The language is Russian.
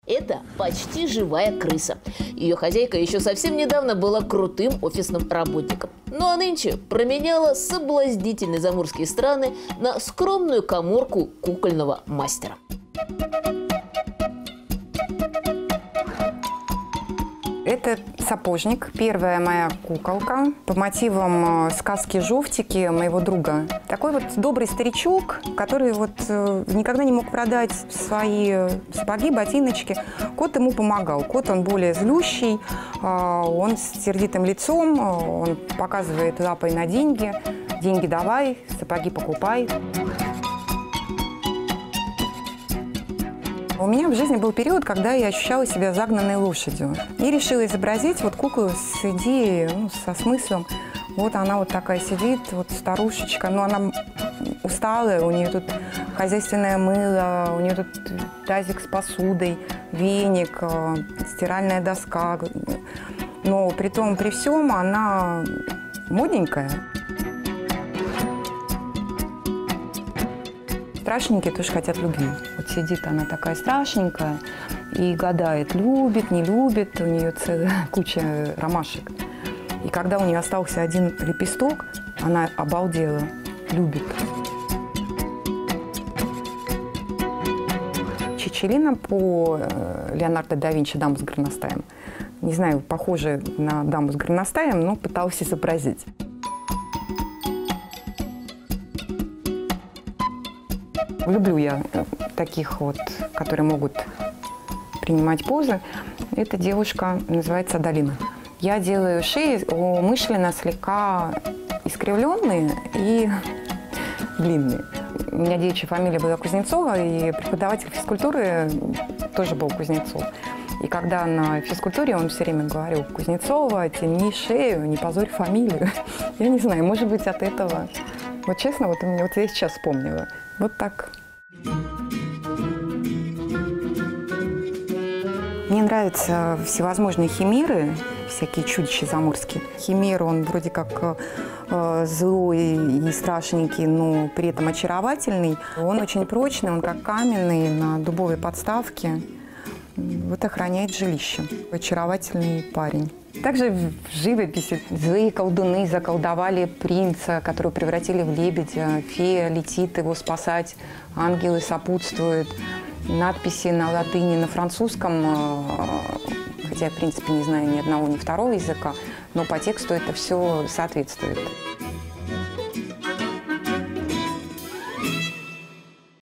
Это почти живая крыса. Ее хозяйка еще совсем недавно была крутым офисным работником. Ну а нынче променяла соблазнительные заморские страны на скромную каморку кукольного мастера. Это сапожник, первая моя куколка по мотивам сказки «Жовтики» моего друга. Такой вот добрый старичок, который вот никогда не мог продать свои сапоги, ботиночки. Кот ему помогал. Кот, он более злющий, он с сердитым лицом, он показывает лапой на деньги. Деньги давай, сапоги покупай. У меня в жизни был период, когда я ощущала себя загнанной лошадью. И решила изобразить вот куклу с идеей, со смыслом. Вот она вот такая сидит, вот старушечка, но она усталая, у нее тут хозяйственное мыло, у нее тут тазик с посудой, веник, стиральная доска. Но при том, при всем она модненькая. Страшненькие тоже хотят любви. Вот сидит она такая страшненькая и гадает, любит, не любит, у нее целая куча ромашек. И когда у нее остался один лепесток, она обалдела, любит. Чичилина по Леонардо да Винчи «Дама с горностаем». Не знаю, похоже на даму с горностаем, но пыталась изобразить. Люблю я таких вот, которые могут принимать позы. Эта девушка называется Адалина. Я делаю шеи умышленно слегка искривленные и длинные. У меня девичья фамилия была Кузнецова, и преподаватель физкультуры тоже был Кузнецов. И когда на физкультуре он все время говорил: Кузнецова, тяни шею, не позорь фамилию. Я не знаю, может быть, от этого. Вот честно, вот я сейчас вспомнила. Вот так. Мне нравятся всевозможные химеры, всякие чудища заморские. Химера, он вроде как злой и страшненький, но при этом очаровательный. Он очень прочный, он как каменный, на дубовой подставке. Вот охраняет жилище. Очаровательный парень. Также в живописи злые колдуны заколдовали принца, которого превратили в лебедя. Фея летит его спасать, ангелы сопутствуют. Надписи на латыни, на французском, хотя я, в принципе, не знаю ни одного, ни второго языка, но по тексту это все соответствует.